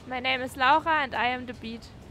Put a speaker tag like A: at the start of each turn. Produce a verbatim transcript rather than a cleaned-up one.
A: My name is Laura and I am the beat.